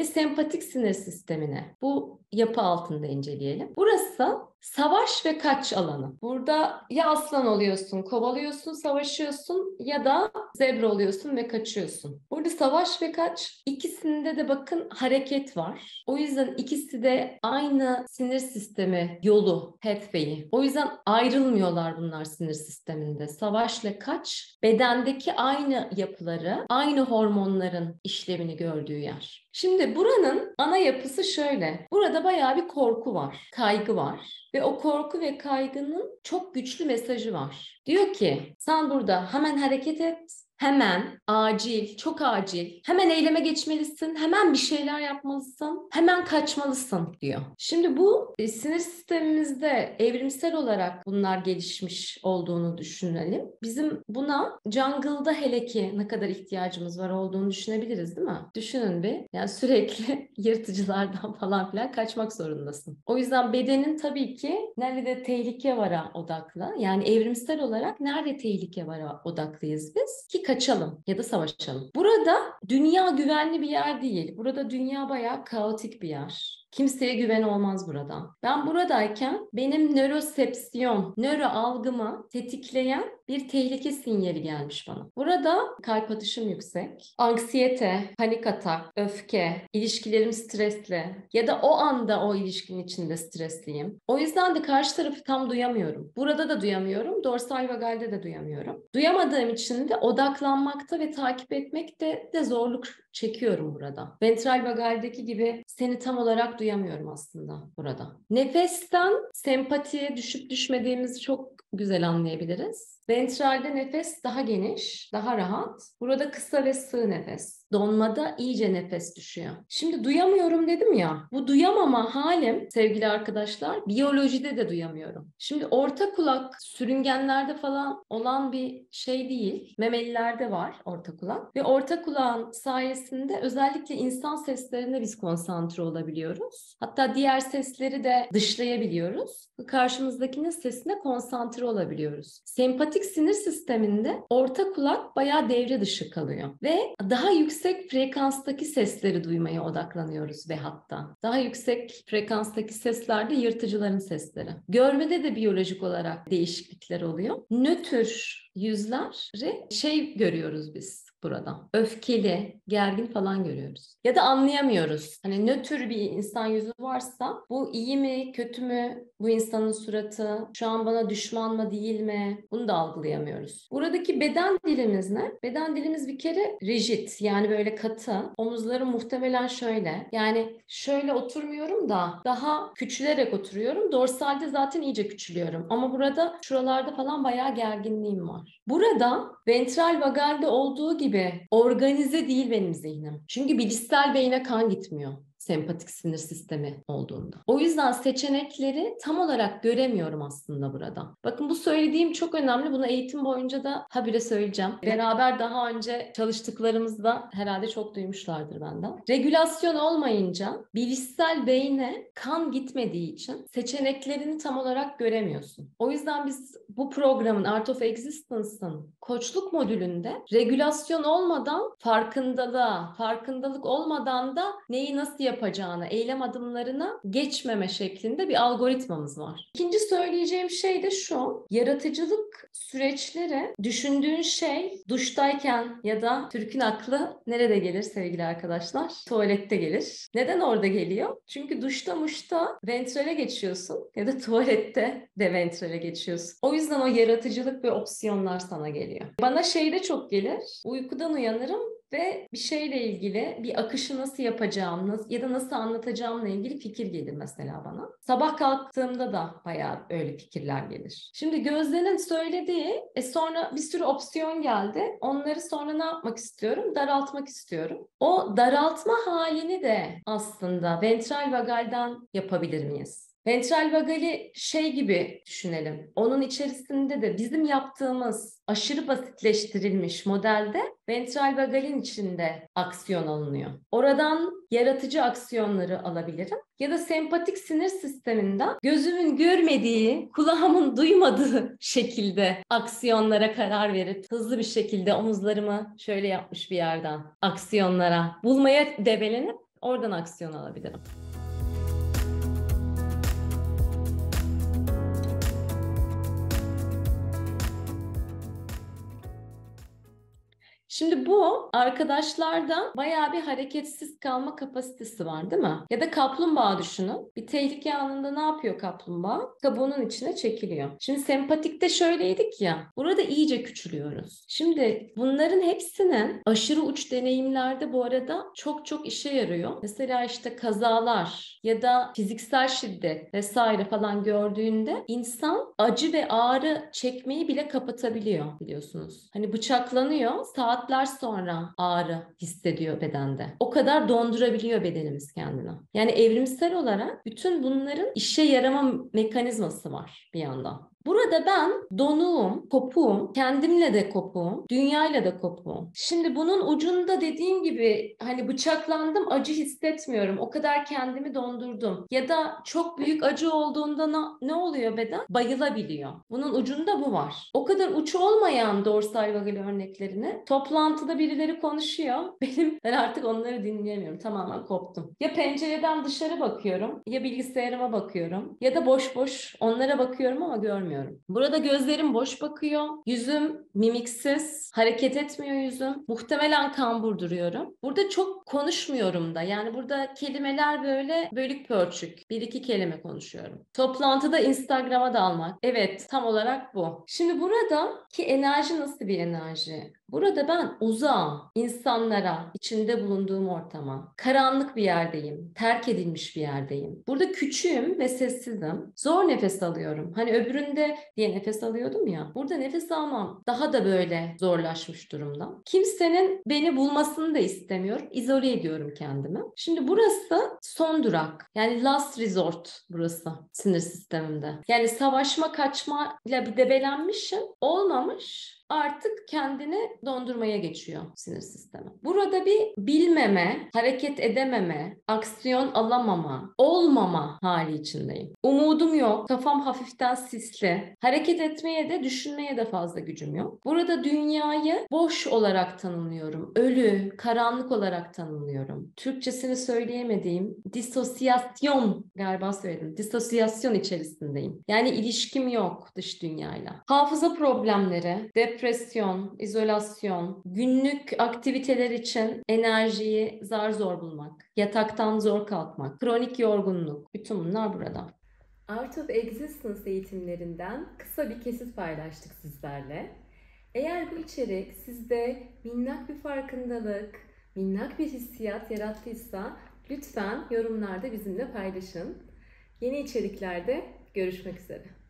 sempatik sinir sistemini bu yapı altında inceleyelim. Burası savaş ve kaç alanı. Burada ya aslan oluyorsun, kovalıyorsun, savaşıyorsun ya da zebra oluyorsun ve kaçıyorsun. Burada savaş ve kaç, ikisinde de bakın hareket var. O yüzden ikisi de aynı sinir sistemi yolu, pathway'i. O yüzden ayrılmıyorlar bunlar sinir sisteminde. Savaş ve kaç, bedendeki aynı yapıları, aynı hormonların işlevini gördüğü yer. Şimdi buranın ana yapısı şöyle. Burada bayağı bir korku var, kaygı var. Ve o korku ve kaygının çok güçlü mesajı var. Diyor ki sen burada hemen hareket et, hemen, acil, çok acil, hemen eyleme geçmelisin, hemen bir şeyler yapmalısın, hemen kaçmalısın diyor. Şimdi bu sinir sistemimizde evrimsel olarak bunlar gelişmiş olduğunu düşünelim. Bizim buna jungle'da hele ki ne kadar ihtiyacımız var olduğunu düşünebiliriz değil mi? Düşünün bir. Yani sürekli yırtıcılardan falan filan kaçmak zorundasın. O yüzden bedenin tabii ki nerede tehlike vara odaklı. Yani evrimsel olarak nerede tehlike vara odaklıyız biz ki kaçalım ya da savaşalım. Burada dünya güvenli bir yer değil. Burada dünya bayağı kaotik bir yer. Kimseye güven olmaz burada. Ben buradayken benim nörosepsiyon, nöro algımı tetikleyen bir tehlike sinyali gelmiş bana. Burada kalp atışım yüksek, anksiyete, panik atak, öfke, ilişkilerim stresli ya da o anda o ilişkinin içinde stresliyim. O yüzden de karşı tarafı tam duyamıyorum. Burada da duyamıyorum, dorsal vagalde de duyamıyorum. Duyamadığım için de odaklanmakta ve takip etmekte de zorluk çekiyorum burada. Ventral vagaldeki gibi seni tam olarak duyamıyorum aslında burada. Nefesten sempatiye düşüp düşmediğimizi çok güzel anlayabiliriz. Ventralde nefes daha geniş, daha rahat. Burada kısa ve sığ nefes. Donmada iyice nefes düşüyor. Şimdi duyamıyorum dedim ya. Bu duyamama halim sevgili arkadaşlar biyolojide de duyamıyorum. Şimdi orta kulak sürüngenlerde falan olan bir şey değil. Memelilerde var orta kulak. Ve orta kulağın sayesinde özellikle insan seslerine biz konsantre olabiliyoruz. Hatta diğer sesleri de dışlayabiliyoruz. Karşımızdakinin sesine konsantre olabiliyoruz. Sempatik sinir sisteminde orta kulak bayağı devre dışı kalıyor. Ve daha yüksek frekanstaki sesleri duymaya odaklanıyoruz ve hatta. Daha yüksek frekanstaki sesler de yırtıcıların sesleri. Görmede de biyolojik olarak değişiklikler oluyor. Nötr yüzleri görüyoruz biz burada. Öfkeli, gergin falan görüyoruz. Ya da anlayamıyoruz. Hani nötr bir insan yüzü varsa bu iyi mi, kötü mü? Bu insanın suratı şu an bana düşman mı değil mi? Bunu da algılayamıyoruz. Buradaki beden dilimiz ne? Beden dilimiz bir kere rigid, yani böyle katı. Omuzlarım muhtemelen şöyle. Yani şöyle oturmuyorum da daha küçülerek oturuyorum. Dorsalde zaten iyice küçülüyorum. Ama burada şuralarda falan bayağı gerginliğim var. Burada ventral vagalde olduğu gibi organize değil benim zihnim. Çünkü bilişsel beyne kan gitmiyor sempatik sinir sistemi olduğunda. O yüzden seçenekleri tam olarak göremiyorum aslında burada. Bakın bu söylediğim çok önemli. Bunu eğitim boyunca da habire söyleyeceğim. Beraber daha önce çalıştıklarımızda herhalde çok duymuşlardır benden. Regülasyon olmayınca bilişsel beyne kan gitmediği için seçeneklerini tam olarak göremiyorsun. O yüzden biz bu programın Art of Existence'ın koçluk modülünde regülasyon olmadan farkındalık olmadan da neyi nasıl yapacağını, eylem adımlarına geçmeme şeklinde bir algoritmamız var. İkinci söyleyeceğim şey de şu: yaratıcılık süreçleri düşündüğün şey duştayken ya da Türk'ün aklı nerede gelir sevgili arkadaşlar? Tuvalette gelir. Neden orada geliyor? Çünkü duşta muşta ventrale geçiyorsun ya da tuvalette de ventrale geçiyorsun. O yüzden o yaratıcılık ve opsiyonlar sana geliyor. Bana şey de çok gelir. Uykudan uyanırım ve bir şeyle ilgili bir akışı nasıl yapacağım ya da nasıl anlatacağımla ilgili fikir gelir mesela bana. Sabah kalktığımda da bayağı öyle fikirler gelir. Şimdi Gözde'nin söylediği sonra bir sürü opsiyon geldi. Onları sonra ne yapmak istiyorum? Daraltmak istiyorum. O daraltma halini de aslında ventral vagalden yapabilir miyiz? Ventral vagali şey gibi düşünelim. Onun içerisinde de bizim yaptığımız aşırı basitleştirilmiş modelde ventral vagalin içinde aksiyon alınıyor. Oradan yaratıcı aksiyonları alabilirim. Ya da sempatik sinir sisteminden gözümün görmediği, kulağımın duymadığı şekilde aksiyonlara karar verip hızlı bir şekilde omuzlarımı şöyle yapmış bir yerden aksiyonlara bulmaya debelenip Oradan aksiyon alabilirim. Şimdi bu arkadaşlarda bayağı bir hareketsiz kalma kapasitesi var, değil mi? Ya da kaplumbağa düşünün. Bir tehlike anında ne yapıyor kaplumbağa? Kabuğunun içine çekiliyor. Şimdi sempatikte şöyleydik ya. Burada iyice küçülüyoruz. Şimdi bunların hepsinin aşırı uç deneyimlerde bu arada çok çok işe yarıyor. Mesela işte kazalar ya da fiziksel şiddet vesaire falan gördüğünde insan acı ve ağrı çekmeyi bile kapatabiliyor, biliyorsunuz. Hani bıçaklanıyor, saatler sonra ağrı hissediyor bedende. O kadar dondurabiliyor bedenimiz kendini. Yani evrimsel olarak bütün bunların işe yarama mekanizması var bir yandan. Burada ben donuğum, kopuğum, kendimle de kopuğum, dünyayla da kopuğum. Şimdi bunun ucunda dediğim gibi hani bıçaklandım, acı hissetmiyorum. O kadar kendimi dondurdum. Ya da çok büyük acı olduğunda ne oluyor beden? Bayılabiliyor. Bunun ucunda bu var. O kadar uç olmayan dorsal vagal örneklerini toplantıda birileri konuşuyor. Ben artık onları dinleyemiyorum. Tamamen koptum. Ya pencereden dışarı bakıyorum, ya bilgisayarıma bakıyorum, ya da boş boş onlara bakıyorum ama görmüyorum. Burada gözlerim boş bakıyor. Yüzüm mimiksiz. Hareket etmiyor yüzüm. Muhtemelen kambur duruyorum. Burada çok konuşmuyorum da. Yani burada kelimeler böyle bölük pörçük. Bir iki kelime konuşuyorum. Toplantıda Instagram'a dalmak. Evet, tam olarak bu. Şimdi buradaki enerji nasıl bir enerji? Burada ben uzağım insanlara, içinde bulunduğum ortama. Karanlık bir yerdeyim, terk edilmiş bir yerdeyim. Burada küçüğüm ve sessizim. Zor nefes alıyorum. Hani öbüründe diye nefes alıyordum ya. Burada nefes almam daha da böyle zorlaşmış durumda. Kimsenin beni bulmasını da istemiyorum. İzole ediyorum kendimi. Şimdi burası son durak. Yani last resort burası sinir sistemimde. Yani savaşma, kaçma ile bir debelenmişim. Olmamış. Artık kendini dondurmaya geçiyor sinir sistemi. Burada bir bilmeme, hareket edememe, aksiyon alamama, olmama hali içindeyim. Umudum yok, kafam hafiften sisli. Hareket etmeye de düşünmeye de fazla gücüm yok. Burada dünyayı boş olarak tanımlıyorum. Ölü, karanlık olarak tanımlıyorum. Türkçesini söyleyemediğim disosyasyon galiba söyledim. Disosyasyon içerisindeyim. Yani ilişkim yok dış dünyayla. Hafıza problemleri, depresyon, izolasyon, günlük aktiviteler için enerjiyi zar zor bulmak, yataktan zor kalkmak, kronik yorgunluk, bütün bunlar burada. Art of Existence eğitimlerinden kısa bir kesit paylaştık sizlerle. Eğer bu içerik sizde minnak bir farkındalık, minnak bir hissiyat yarattıysa lütfen yorumlarda bizimle paylaşın. Yeni içeriklerde görüşmek üzere.